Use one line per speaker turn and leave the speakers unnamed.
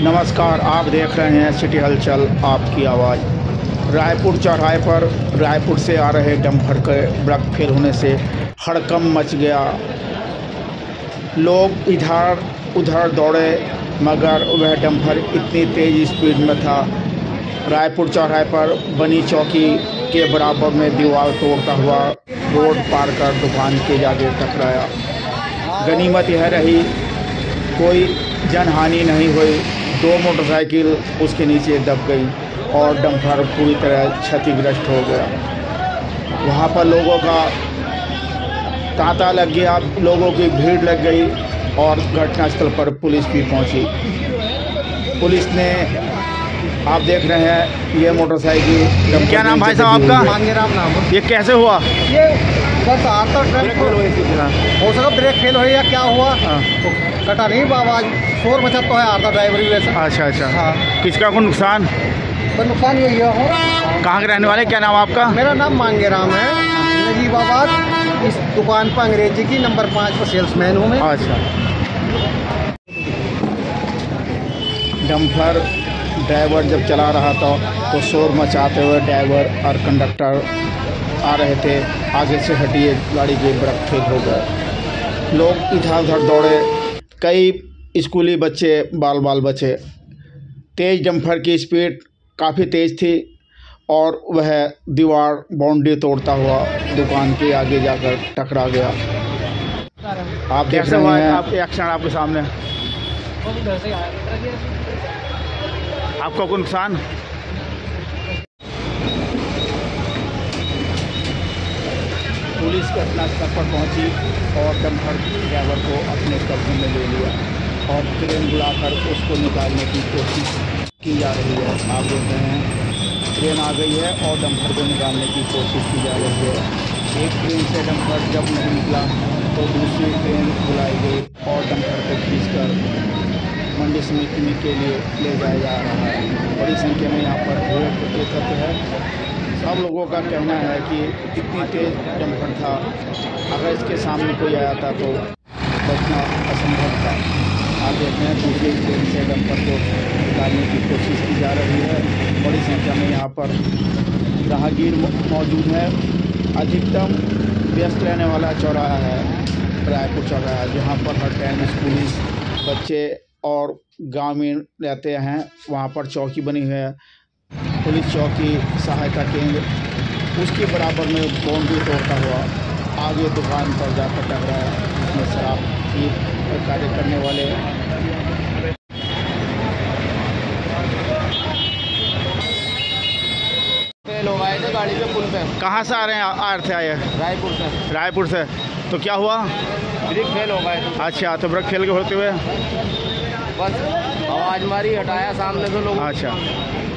नमस्कार, आप देख रहे हैं सिटी हलचल आपकी आवाज़। रायपुर चौराहे पर रायपुर से आ रहे डंपर के ब्रेक फेल होने से हड़कंप मच गया। लोग इधर उधर दौड़े मगर वह डंपर इतनी तेज़ स्पीड में था, रायपुर चौराहे पर बनी चौकी के बराबर में दीवार तोड़ता हुआ रोड पार कर दुकान के जाके टकराया। गनीमत यह रही कोई जनहानि नहीं हुई। 2 मोटरसाइकिल उसके नीचे दब गई और डंपर पूरी तरह क्षतिग्रस्त हो गया। वहाँ पर लोगों का तांता लग गया, लोगों की भीड़ लग गई और घटनास्थल पर पुलिस भी पहुँची। पुलिस ने, आप देख रहे हैं, ये मोटरसाइकिल।
क्या नाम भाई साहब आपका?
मांगेराम नाम है।
ये कैसे हुआ?
ये बस आता ट्रक हो सकता ब्रेक फेल हो या क्या हुआ, कटा नहीं, आवाज शोर मचा तो है, आता ड्राइवर भी वैसे।
अच्छा।
हाँ,
किसका को नुकसान?
तो नुकसान यही हो।
कहाँ के रहने वाले? क्या नाम आपका?
मेरा नाम मांगेराम है, नजीबाबाद। इस दुकान पर अंग्रेजी की नंबर 5 पर सेल्समैन हूँ मैं।
अच्छा।
डंपर ड्राइवर जब चला रहा था तो शोर मचाते हुए ड्राइवर और कंडक्टर आ रहे थे, आगे से हटिए, गाड़ी के ब्रेक फेल हो गए। लोग इधर उधर दौड़े, कई स्कूली बच्चे बाल बचे। तेज़ डंपर की स्पीड काफ़ी तेज़ थी और वह दीवार बाउंड्री तोड़ता हुआ दुकान के आगे जाकर टकरा गया। आप देख रहे हैं,
आप एक्शन आपके सामने। आपका कोई नुकसान?
पुलिस घटनास्थल पर पहुंची और डंपर ड्राइवर को अपने कब्जे में ले लिया और क्रेन बुलाकर उसको निकालने की कोशिश की जा रही है। आप देख रहे हैं, ट्रेन आ गई है और डंपर को निकालने की कोशिश की जा रही है। एक ट्रेन से डंपर जब नहीं निकला तो दूसरी ट्रेन बुलाई गई और डंपर को खींचकर मंडी समिति के लिए ले जाया जा रहा है। बड़ी संख्या में यहाँ पर भीड़ एकत्र है। सब लोगों का कहना है कि इतनी तेज़ डंपर था, अगर इसके सामने कोई आया था तो बचना असंभव था। आप देखते हैं, दूसरी ट्रेन से डंपर को निकालने की कोशिश की जा रही है। बड़ी संख्या में यहाँ पर राहगीर मौजूद है। अधिकतम व्यस्त रहने वाला चौराहा है रायपुर चौराहा, जहाँ पर हर टाइम स्कूली बच्चे और ग्रामीण रहते हैं। वहाँ पर चौकी बनी हुई है, पुलिस चौकी, सहायता केंद्र, उसके बराबर में बाउंड्री तोड़ता हुआ आगे दुकान पर जाकर टकराया, जिसमें शराब की कार्य करने वाले
लोग आए थे गाड़ी पे, पुल पे।
कहाँ से आ रहे थे? आए रायपुर से। तो क्या हुआ?
ब्रेक फेल हो गए।
अच्छा, तो ब्रेक फेल के होते हुए
बस आवाज़ मारी, हटाया सामने से लोग।
अच्छा।